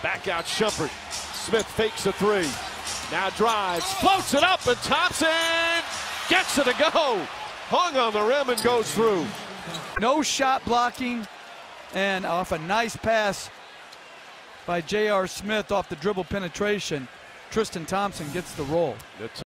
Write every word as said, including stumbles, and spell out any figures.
Back out Shumpert. Smith fakes a three. Now drives, floats it up, and Thompson gets it to go. Hung on the rim and goes through. No shot blocking, and off a nice pass by J R Smith off the dribble penetration, Tristan Thompson gets the roll.